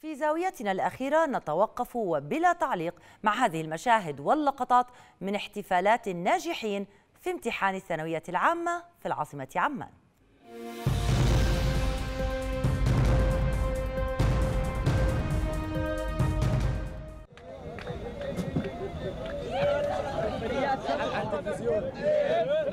في زاويتنا الأخيرة نتوقف وبلا تعليق مع هذه المشاهد واللقطات من احتفالات الناجحين في امتحان الثانوية العامة في العاصمة عمان. على التلفزيون.